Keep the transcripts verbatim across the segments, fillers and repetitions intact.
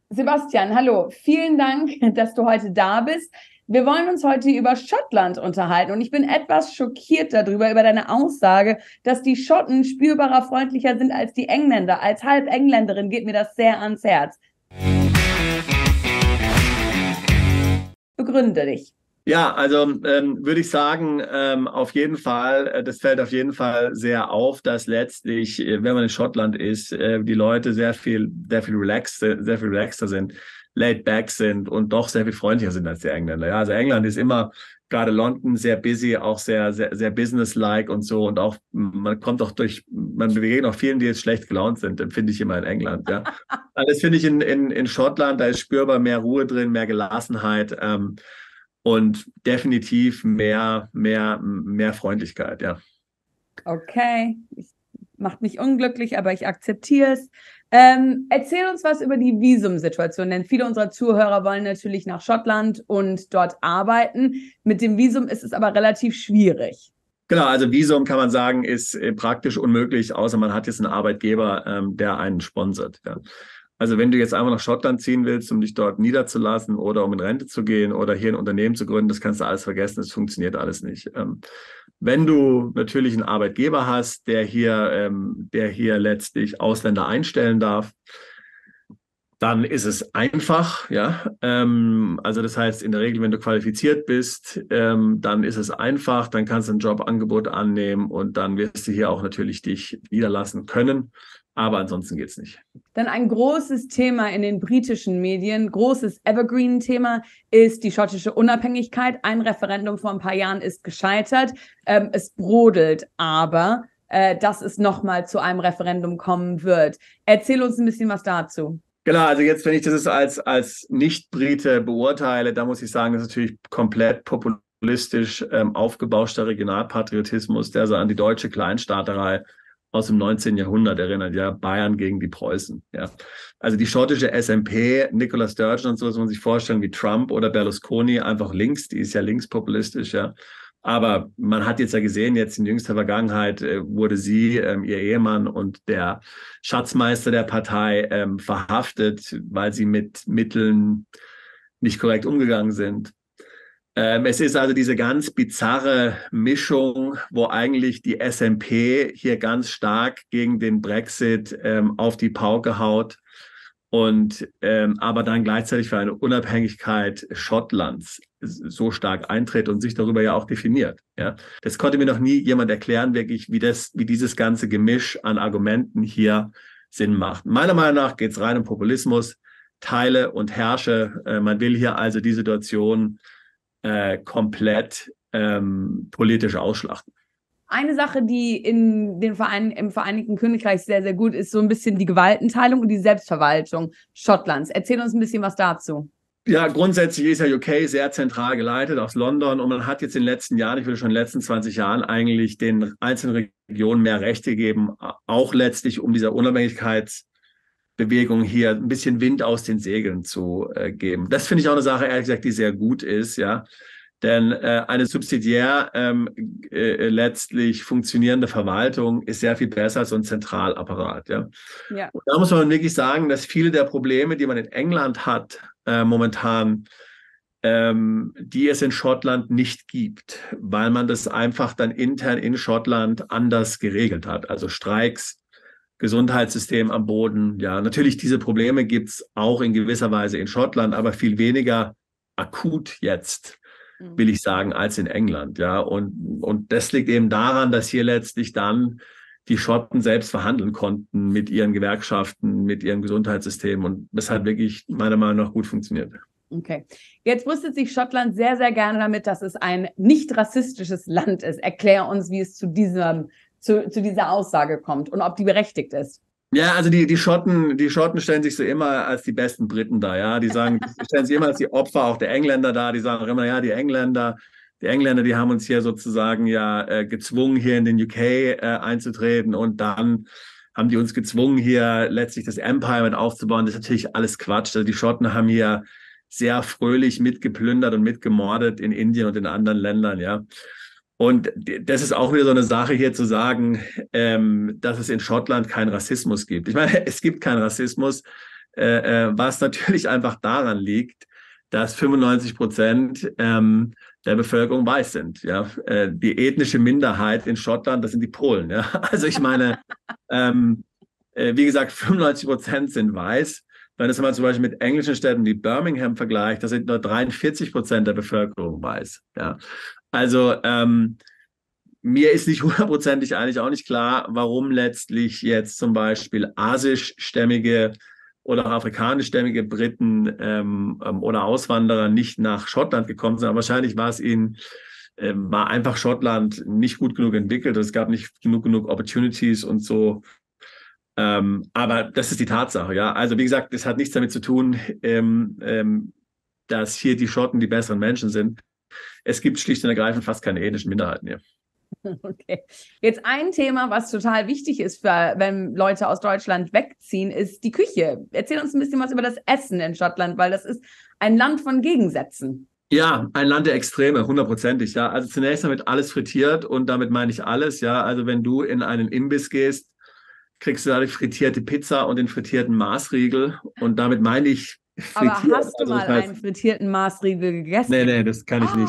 Sebastian, hallo. Vielen Dank, dass du heute da bist. Wir wollen uns heute über Schottland unterhalten und ich bin etwas schockiert darüber, über deine Aussage, dass die Schotten spürbarer freundlicher sind als die Engländer. Als Halbengländerin geht mir das sehr ans Herz. Begründe dich. Ja, also ähm, würde ich sagen, ähm, auf jeden Fall, äh, das fällt auf jeden Fall sehr auf, dass letztlich, äh, wenn man in Schottland ist, äh, die Leute sehr viel, sehr viel relaxed, sehr viel relaxter sind, laid back sind und doch sehr viel freundlicher sind als die Engländer. Ja, also England ist immer, gerade London, sehr busy, auch sehr, sehr, sehr businesslike und so und auch, man kommt auch durch, man begegnet auch vielen, die jetzt schlecht gelaunt sind, empfinde ich immer in England, ja. Also das finde ich in, in, in Schottland, da ist spürbar mehr Ruhe drin, mehr Gelassenheit, ähm, und definitiv mehr, mehr, mehr Freundlichkeit, ja. Okay, ich, macht mich unglücklich, aber ich akzeptiere es. Ähm, erzähl uns was über die Visumsituation, denn viele unserer Zuhörer wollen natürlich nach Schottland und dort arbeiten. Mit dem Visum ist es aber relativ schwierig. Genau, also Visum kann man sagen, ist äh, praktisch unmöglich, außer man hat jetzt einen Arbeitgeber, ähm, der einen sponsert. Ja. Also wenn du jetzt einmal nach Schottland ziehen willst, um dich dort niederzulassen oder um in Rente zu gehen oder hier ein Unternehmen zu gründen, das kannst du alles vergessen, das funktioniert alles nicht. Ähm, wenn du natürlich einen Arbeitgeber hast, der hier, ähm, der hier letztlich Ausländer einstellen darf, dann ist es einfach, ja. Ähm, also das heißt, in der Regel, wenn du qualifiziert bist, ähm, dann ist es einfach, dann kannst du ein Jobangebot annehmen und dann wirst du hier auch natürlich dich niederlassen können. Aber ansonsten geht's nicht. Dann ein großes Thema in den britischen Medien, großes Evergreen-Thema ist die schottische Unabhängigkeit. Ein Referendum vor ein paar Jahren ist gescheitert. Ähm, es brodelt aber, äh, dass es nochmal zu einem Referendum kommen wird. Erzähl uns ein bisschen was dazu. Genau, also jetzt, wenn ich das jetzt als, als Nicht-Brite beurteile, da muss ich sagen, das ist natürlich komplett populistisch ähm, aufgebauschter Regionalpatriotismus, der so an die deutsche Kleinstaaterei aus dem neunzehnten Jahrhundert erinnert, ja, Bayern gegen die Preußen, ja. Also die schottische S N P, Nicola Sturgeon und so, das muss man sich vorstellen, wie Trump oder Berlusconi, einfach links, die ist ja linkspopulistisch, ja. Aber man hat jetzt ja gesehen, jetzt in jüngster Vergangenheit äh, wurde sie, ähm, ihr Ehemann und der Schatzmeister der Partei ähm, verhaftet, weil sie mit Mitteln nicht korrekt umgegangen sind. Ähm, es ist also diese ganz bizarre Mischung, wo eigentlich die S N P hier ganz stark gegen den Brexit ähm, auf die Pauke haut und ähm, aber dann gleichzeitig für eine Unabhängigkeit Schottlands so stark eintritt und sich darüber ja auch definiert. Ja, das konnte mir noch nie jemand erklären, wirklich, wie das, wie dieses ganze Gemisch an Argumenten hier Sinn macht. Meiner Meinung nach geht es rein um Populismus, teile und herrsche. Äh, man will hier also die Situation äh, komplett ähm, politisch ausschlachten. Eine Sache, die in den Verein, im Vereinigten Königreich sehr, sehr gut ist, so ein bisschen die Gewaltenteilung und die Selbstverwaltung Schottlands. Erzähl uns ein bisschen was dazu. Ja, grundsätzlich ist ja U K sehr zentral geleitet aus London und man hat jetzt in den letzten Jahren, ich würde schon in den letzten zwanzig Jahren eigentlich den einzelnen Regionen mehr Rechte gegeben, auch letztlich um dieser Unabhängigkeitsbewegung hier ein bisschen Wind aus den Segeln zu äh, geben. Das finde ich auch eine Sache, ehrlich gesagt, die sehr gut ist, ja. Denn äh, eine subsidiär ähm, äh, letztlich funktionierende Verwaltung ist sehr viel besser als so ein Zentralapparat. Ja? Ja. Und da muss man wirklich sagen, dass viele der Probleme, die man in England hat, äh, momentan, ähm, die es in Schottland nicht gibt, weil man das einfach dann intern in Schottland anders geregelt hat. Also Streiks, Gesundheitssystem am Boden. Ja, natürlich diese Probleme gibt es auch in gewisser Weise in Schottland, aber viel weniger akut jetzt, will ich sagen, als in England. Ja, und, und das liegt eben daran, dass hier letztlich dann die Schotten selbst verhandeln konnten mit ihren Gewerkschaften, mit ihrem Gesundheitssystem. Und das hat wirklich meiner Meinung nach gut funktioniert. Okay. Jetzt brüstet sich Schottland sehr, sehr gerne damit, dass es ein nicht rassistisches Land ist. Erklär uns, wie es zu diesem, zu, zu dieser Aussage kommt und ob die berechtigt ist. Ja, also die, die Schotten, die Schotten stellen sich so immer als die besten Briten dar, ja. Die sagen, die stellen sich immer als die Opfer auch der Engländer dar. Die sagen auch immer, ja, die Engländer, die Engländer, die haben uns hier sozusagen ja äh, gezwungen, hier in den U K äh, einzutreten und dann haben die uns gezwungen, hier letztlich das Empire mit aufzubauen. Das ist natürlich alles Quatsch. Also die Schotten haben hier sehr fröhlich mitgeplündert und mitgemordet in Indien und in anderen Ländern, ja. Und das ist auch wieder so eine Sache hier zu sagen, ähm, dass es in Schottland keinen Rassismus gibt. Ich meine, es gibt keinen Rassismus. äh, was natürlich einfach daran liegt, dass fünfundneunzig Prozent ähm, der Bevölkerung weiß sind. Ja? Äh, die ethnische Minderheit in Schottland, das sind die Polen. Ja? Also ich meine, ähm, äh, wie gesagt, fünfundneunzig Prozent sind weiß. Wenn es mal zum Beispiel mit englischen Städten wie Birmingham vergleicht, da sind nur dreiundvierzig Prozent der Bevölkerung weiß. Ja? Also ähm, mir ist nicht hundertprozentig eigentlich auch nicht klar, warum letztlich jetzt zum Beispiel asischstämmige oder afrikanischstämmige Briten ähm, oder Auswanderer nicht nach Schottland gekommen sind. Aber wahrscheinlich war es ihnen, äh, war einfach Schottland nicht gut genug entwickelt. Es gab nicht genug genug Opportunities und so. Ähm, aber das ist die Tatsache, ja. Also wie gesagt, das hat nichts damit zu tun, ähm, ähm, dass hier die Schotten die besseren Menschen sind. Es gibt schlicht und ergreifend fast keine ethnischen Minderheiten hier. Okay. Jetzt ein Thema, was total wichtig ist, für, wenn Leute aus Deutschland wegziehen, ist die Küche. Erzähl uns ein bisschen was über das Essen in Schottland, weil das ist ein Land von Gegensätzen. Ja, ein Land der Extreme, hundertprozentig, ja. Also zunächst mal wird alles frittiert und damit meine ich alles, ja. Also wenn du in einen Imbiss gehst, kriegst du da die frittierte Pizza und den frittierten Maßriegel und damit meine ich frittiert. Aber hast du also, mal das heißt, einen frittierten Maßriegel gegessen? Nee, nee, das kann ich ah. nicht.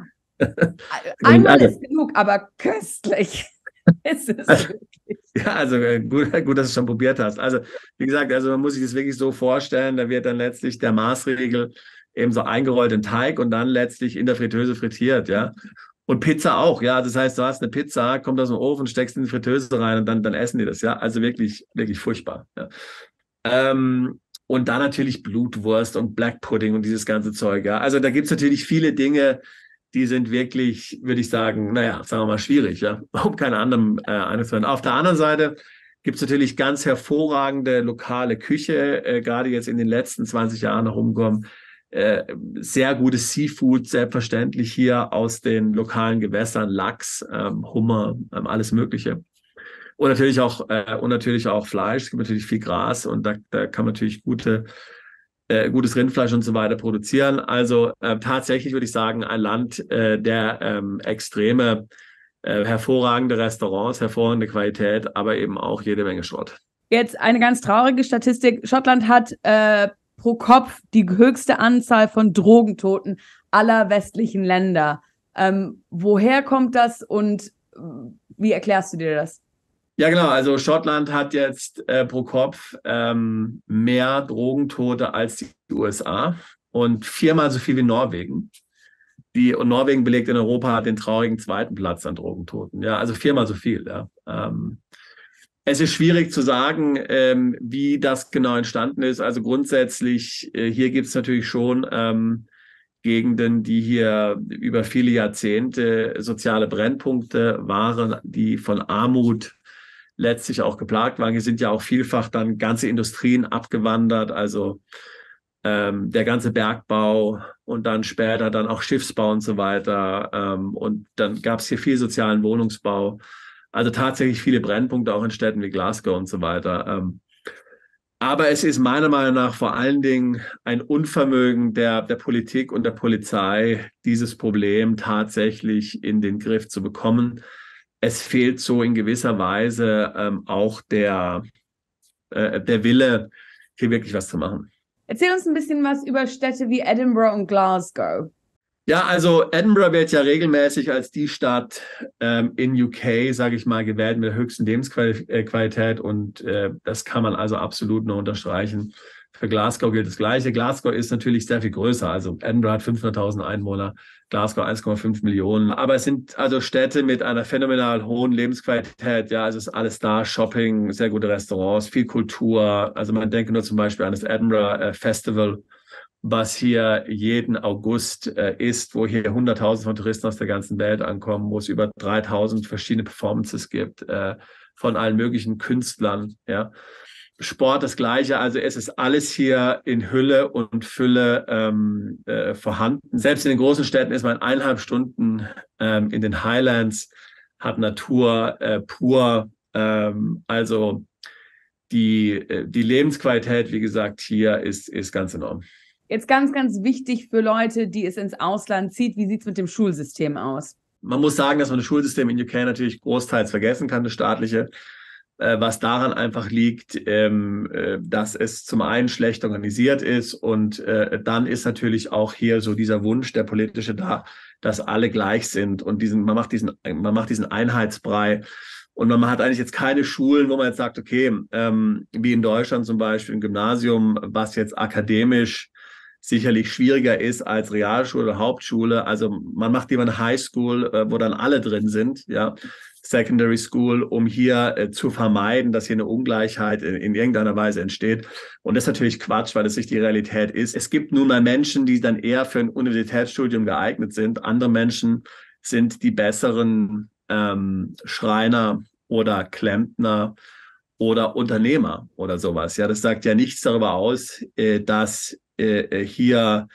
Einmal ist genug, aber köstlich ist es wirklich. Ja, also gut, gut, dass du es schon probiert hast. Also wie gesagt, also man muss sich das wirklich so vorstellen, da wird dann letztlich der Maßriegel eben so eingerollt in Teig und dann letztlich in der Fritteuse frittiert, ja. Und Pizza auch, ja. Das heißt, du hast eine Pizza, kommt aus dem Ofen, steckst in die Fritteuse rein und dann, dann essen die das, ja. Also wirklich, wirklich furchtbar, ja. Ähm, und dann natürlich Blutwurst und Black Pudding und dieses ganze Zeug, ja. Also da gibt es natürlich viele Dinge, die sind wirklich, würde ich sagen, naja, sagen wir mal, schwierig, ja, um keine anderen äh, einzuführen. Auf der anderen Seite gibt es natürlich ganz hervorragende lokale Küche, äh, gerade jetzt in den letzten zwanzig Jahren herumgekommen. Äh, sehr gutes Seafood, selbstverständlich hier aus den lokalen Gewässern, Lachs, ähm, Hummer, ähm, alles Mögliche. Und natürlich auch, äh, und natürlich auch Fleisch, es gibt natürlich viel Gras und da, da kann man natürlich gute Äh, gutes Rindfleisch und so weiter produzieren. Also äh, tatsächlich würde ich sagen, ein Land äh, der ähm, extreme, äh, hervorragende Restaurants, hervorragende Qualität, aber eben auch jede Menge Schrott. Jetzt eine ganz traurige Statistik. Schottland hat äh, pro Kopf die höchste Anzahl von Drogentoten aller westlichen Länder. Ähm, woher kommt das und wie erklärst du dir das? Ja, genau. Also Schottland hat jetzt äh, pro Kopf ähm, mehr Drogentote als die U S A und viermal so viel wie Norwegen. Die, und Norwegen belegt in Europa den traurigen zweiten Platz an Drogentoten. Ja, also viermal so viel. Ja. Ähm, es ist schwierig zu sagen, ähm, wie das genau entstanden ist. Also grundsätzlich, äh, hier gibt es natürlich schon ähm, Gegenden, die hier über viele Jahrzehnte soziale Brennpunkte waren, die von Armut letztlich auch geplagt waren. Hier sind ja auch vielfach dann ganze Industrien abgewandert, also ähm, der ganze Bergbau und dann später dann auch Schiffsbau und so weiter. Ähm, und dann gab es hier viel sozialen Wohnungsbau. Also tatsächlich viele Brennpunkte auch in Städten wie Glasgow und so weiter. Ähm, aber es ist meiner Meinung nach vor allen Dingen ein Unvermögen der, der Politik und der Polizei, dieses Problem tatsächlich in den Griff zu bekommen. Es fehlt so in gewisser Weise ähm, auch der, äh, der Wille, hier wirklich was zu machen. Erzähl uns ein bisschen was über Städte wie Edinburgh und Glasgow. Ja, also Edinburgh wird ja regelmäßig als die Stadt ähm, in U K, sage ich mal, gewählt mit der höchsten Lebensqualität und äh, das kann man also absolut nur unterstreichen. Für Glasgow gilt das Gleiche. Glasgow ist natürlich sehr viel größer. Also Edinburgh hat fünfhunderttausend Einwohner, Glasgow eins Komma fünf Millionen. Aber es sind also Städte mit einer phänomenal hohen Lebensqualität. Ja, also ist alles da. Shopping, sehr gute Restaurants, viel Kultur. Also man denke nur zum Beispiel an das Edinburgh äh, Festival, was hier jeden August äh, ist, wo hier Hunderttausende von Touristen aus der ganzen Welt ankommen, wo es über dreitausend verschiedene Performances gibt äh, von allen möglichen Künstlern. Ja. Sport das Gleiche, also es ist alles hier in Hülle und Fülle ähm, äh, vorhanden. Selbst in den großen Städten ist man eineinhalb Stunden ähm, in den Highlands, hat Natur äh, pur. Ähm, also die, die Lebensqualität, wie gesagt, hier ist, ist ganz enorm. Jetzt ganz, ganz wichtig für Leute, die es ins Ausland zieht, wie sieht es mit dem Schulsystem aus? Man muss sagen, dass man das Schulsystem in U K natürlich großteils vergessen kann, das staatliche. äh, was daran einfach liegt, ähm, äh, dass es zum einen schlecht organisiert ist und äh, dann ist natürlich auch hier so dieser Wunsch, der politische da, dass alle gleich sind und diesen, man macht diesen, man macht diesen Einheitsbrei. Und man hat eigentlich jetzt keine Schulen, wo man jetzt sagt, okay, ähm, wie in Deutschland zum Beispiel ein Gymnasium, was jetzt akademisch sicherlich schwieriger ist als Realschule oder Hauptschule. Also man macht lieber eine Highschool, äh, wo dann alle drin sind, ja, Secondary School, um hier äh, zu vermeiden, dass hier eine Ungleichheit in, in irgendeiner Weise entsteht. Und das ist natürlich Quatsch, weil das nicht die Realität ist. Es gibt nun mal Menschen, die dann eher für ein Universitätsstudium geeignet sind. Andere Menschen sind die besseren ähm, Schreiner oder Klempner oder Unternehmer oder sowas. Ja, das sagt ja nichts darüber aus, äh, dass äh, hier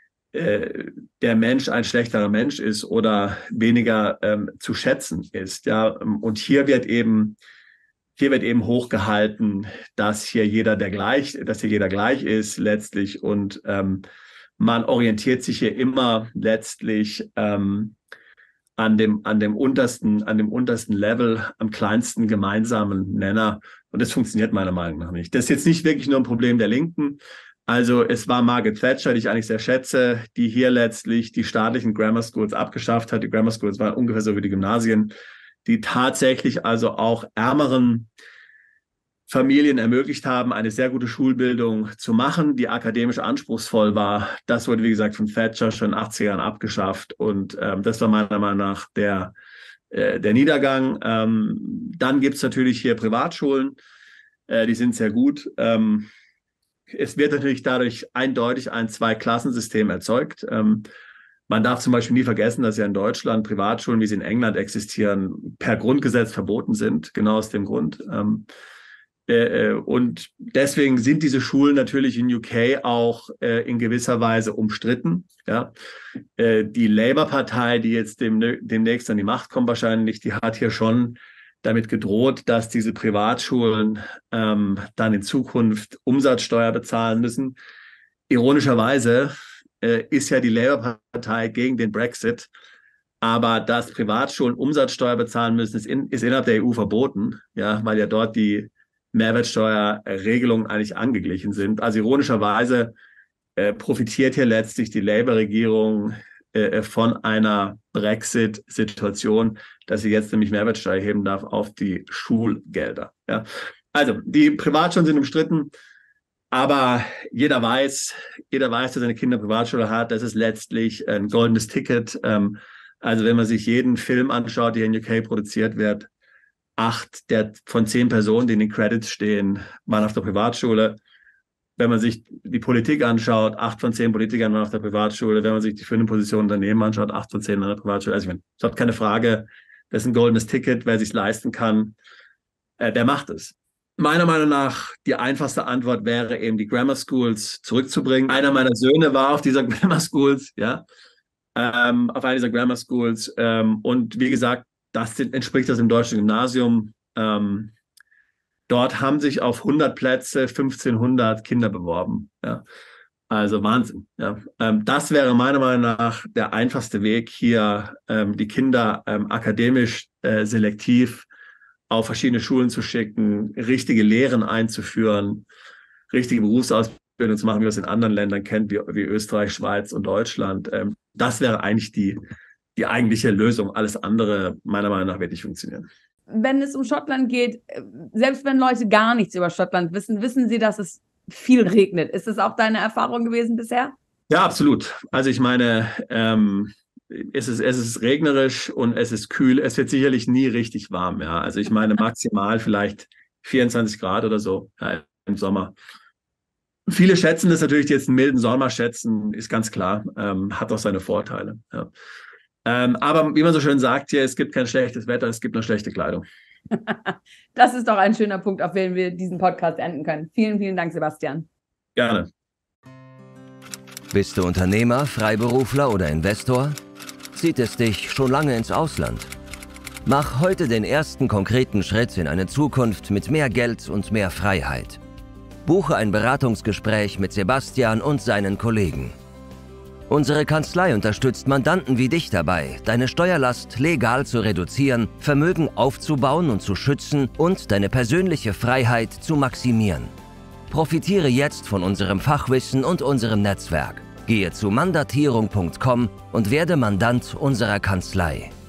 äh, der Mensch ein schlechterer Mensch ist oder weniger ähm, zu schätzen ist. Ja, und hier wird eben hier wird eben hochgehalten, dass hier jeder der gleich, dass hier jeder gleich ist letztlich und ähm, man orientiert sich hier immer letztlich ähm, an dem, an dem untersten, an dem untersten Level, am kleinsten gemeinsamen Nenner. Und das funktioniert meiner Meinung nach nicht. Das ist jetzt nicht wirklich nur ein Problem der Linken. Also es war Margaret Thatcher, die ich eigentlich sehr schätze, die hier letztlich die staatlichen Grammar Schools abgeschafft hat. Die Grammar Schools waren ungefähr so wie die Gymnasien, die tatsächlich also auch ärmeren Familien ermöglicht haben, eine sehr gute Schulbildung zu machen, die akademisch anspruchsvoll war. Das wurde, wie gesagt, von Thatcher schon in den achtzigern abgeschafft. Und ähm, das war meiner Meinung nach der, äh, der Niedergang. Ähm, dann gibt es natürlich hier Privatschulen, äh, die sind sehr gut. Ähm, es wird natürlich dadurch eindeutig ein Zwei-Klassensystem erzeugt. Ähm, man darf zum Beispiel nie vergessen, dass ja in Deutschland Privatschulen, wie sie in England existieren, per Grundgesetz verboten sind, genau aus dem Grund. Ähm, Äh, und deswegen sind diese Schulen natürlich in U K auch äh, in gewisser Weise umstritten. Ja? Äh, die Labour-Partei, die jetzt dem, demnächst an die Macht kommt wahrscheinlich, die hat hier schon damit gedroht, dass diese Privatschulen ähm, dann in Zukunft Umsatzsteuer bezahlen müssen. Ironischerweise äh, ist ja die Labour-Partei gegen den Brexit, aber dass Privatschulen Umsatzsteuer bezahlen müssen, ist, in, ist innerhalb der E U verboten, ja, weil ja dort die Mehrwertsteuerregelungen eigentlich angeglichen sind. Also ironischerweise äh, profitiert hier letztlich die Labour-Regierung äh, von einer Brexit-Situation, dass sie jetzt nämlich Mehrwertsteuer heben darf auf die Schulgelder. Ja. Also die Privatschulen sind umstritten, aber jeder weiß, jeder weiß, dass seine Kinder Privatschule hat. Das ist letztlich ein goldenes Ticket. Ähm, also wenn man sich jeden Film anschaut, der in U K produziert wird, acht der von zehn Personen, die in den Credits stehen, waren auf der Privatschule. Wenn man sich die Politik anschaut, acht von zehn Politikern waren auf der Privatschule. Wenn man sich die führenden Positionen daneben anschaut, acht von zehn an der Privatschule. Also ich meine, es hat keine Frage, das ist ein goldenes Ticket. Wer sich leisten kann, äh, der macht es. Meiner Meinung nach die einfachste Antwort wäre eben, die Grammar Schools zurückzubringen. Einer meiner Söhne war auf dieser Grammar Schools, ja, ähm, auf einer dieser Grammar Schools. Ähm, und wie gesagt, das entspricht das im deutschen Gymnasium. Ähm, dort haben sich auf hundert Plätze fünfzehnhundert Kinder beworben. Ja. Also Wahnsinn. Ja. Ähm, das wäre meiner Meinung nach der einfachste Weg, hier ähm, die Kinder ähm, akademisch äh, selektiv auf verschiedene Schulen zu schicken, richtige Lehren einzuführen, richtige Berufsausbildung zu machen, wie man es in anderen Ländern kennt, wie, wie Österreich, Schweiz und Deutschland. Ähm, das wäre eigentlich die die eigentliche Lösung. Alles andere, meiner Meinung nach, wird nicht funktionieren. Wenn es um Schottland geht, selbst wenn Leute gar nichts über Schottland wissen, wissen sie, dass es viel regnet. Ist das auch deine Erfahrung gewesen bisher? Ja, absolut. Also ich meine, ähm, es ist, es ist regnerisch und es ist kühl. Es wird sicherlich nie richtig warm. Ja. Also ich meine maximal vielleicht vierundzwanzig Grad oder so, ja, im Sommer. Viele schätzen das natürlich, die jetzt einen milden Sommer schätzen, ist ganz klar. Ähm, hat auch seine Vorteile. Ja. Ähm, aber wie man so schön sagt hier, es gibt kein schlechtes Wetter, es gibt nur schlechte Kleidung. Das ist doch ein schöner Punkt, auf den wir diesen Podcast enden können. Vielen, vielen Dank, Sebastian. Gerne. Bist du Unternehmer, Freiberufler oder Investor? Zieht es dich schon lange ins Ausland? Mach heute den ersten konkreten Schritt in eine Zukunft mit mehr Geld und mehr Freiheit. Buche ein Beratungsgespräch mit Sebastian und seinen Kollegen. Unsere Kanzlei unterstützt Mandanten wie dich dabei, deine Steuerlast legal zu reduzieren, Vermögen aufzubauen und zu schützen und deine persönliche Freiheit zu maximieren. Profitiere jetzt von unserem Fachwissen und unserem Netzwerk. Gehe zu mandatierung punkt com und werde Mandant unserer Kanzlei.